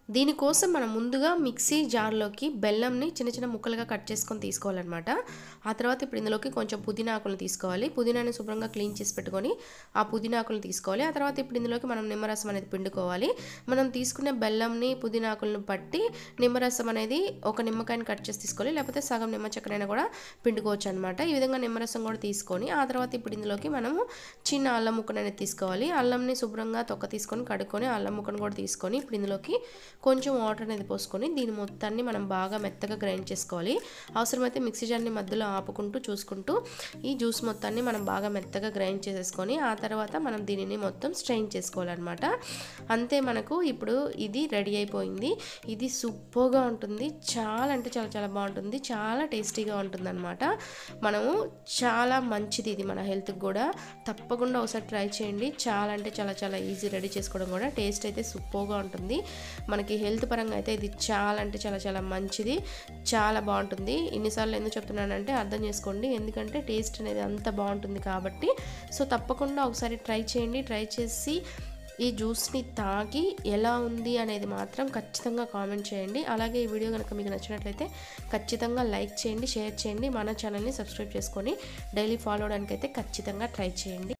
దీనికోసం మనం ముందుగా మిక్సీ జార్లోకి బెల్లంని చిన్న చిన్న ముక్కలుగా కట్ చేసుకొని తీసుకోవాలన్నమాట. ఆ తర్వాత ఇప్పుడు ఇందులోకి కొంచెం పుదీనా ఆకులను తీసుకోవాలి. పుదీనాని శుభ్రంగా క్లీన్ చేసి పెట్టుకొని ఆ పుదీనా ఆకులను తీసుకోవాలి. ఆ తర్వాత ఇప్పుడు ఇందులోకి మనం నిమ్మరసం అనేది పిండుకోవాలి. మనం తీసుకునే బెల్లంని పుదీనా ఆకులను పట్టి నిమ్మరసం అనేది ఒక నిమ్మకాయని కట్ చేసి తీసుకోవాలి, లేకపోతే సగం నిమ్మ చెక్కనైనా కూడా పిండుకోవచ్చు అనమాట. ఈ విధంగా నిమ్మరసం కూడా తీసుకొని ఆ తర్వాత ఇప్పుడు ఇందులోకి మనము చిన్న అల్లం ముక్కను అనేది తీసుకోవాలి. అల్లంని శుభ్రంగా తొక్క తీసుకొని కడుక్కొని అల్లం ముక్కను కూడా తీసుకొని ఇప్పుడు ఇందులోకి కొంచెం వాటర్ అనేది పోసుకొని దీని మొత్తాన్ని మనం బాగా మెత్తగా గ్రైండ్ చేసుకోవాలి. అవసరమైతే మిక్సీ జార్ని మధ్యలో ఆపుకుంటూ చూసుకుంటూ ఈ జ్యూస్ మొత్తాన్ని మనం బాగా మెత్తగా గ్రైండ్ చేసేసుకొని ఆ తర్వాత మనం దీనిని మొత్తం స్ట్రెయిన్ చేసుకోవాలన్నమాట. అంతే, మనకు ఇప్పుడు ఇది రెడీ అయిపోయింది. ఇది సూపర్గా ఉంటుంది, చాలా అంటే చాలా చాలా బాగుంటుంది, చాలా టేస్టీగా ఉంటుందన్నమాట. మనము చాలా మంచిది ఇది మన హెల్త్కి కూడా. తప్పకుండా ఒకసారి ట్రై చేయండి. చాలా అంటే చాలా చాలా ఈజీ రెడీ చేసుకోవడం కూడా. టేస్ట్ అయితే సూపర్గా ఉంటుంది. మనకి హెల్త్ పరంగా అయితే ఇది చాలా అంటే చాలా చాలా మంచిది, చాలా బాగుంటుంది. ఇన్నిసార్లు ఎందుకు చెప్తున్నానంటే అర్థం చేసుకోండి, ఎందుకంటే టేస్ట్ అనేది అంత బాగుంటుంది కాబట్టి. సో తప్పకుండా ఒకసారి ట్రై చేయండి. ట్రై చేసి ఈ జ్యూస్ని తాగి ఎలా ఉంది అనేది మాత్రం ఖచ్చితంగా కామెంట్ చేయండి. అలాగే ఈ వీడియో కనుక మీకు నచ్చినట్లయితే ఖచ్చితంగా లైక్ చేయండి, షేర్ చేయండి. మన ఛానల్ని సబ్స్క్రైబ్ చేసుకొని డైలీ ఫాలో అవడానికి అయితే ఖచ్చితంగా ట్రై చేయండి.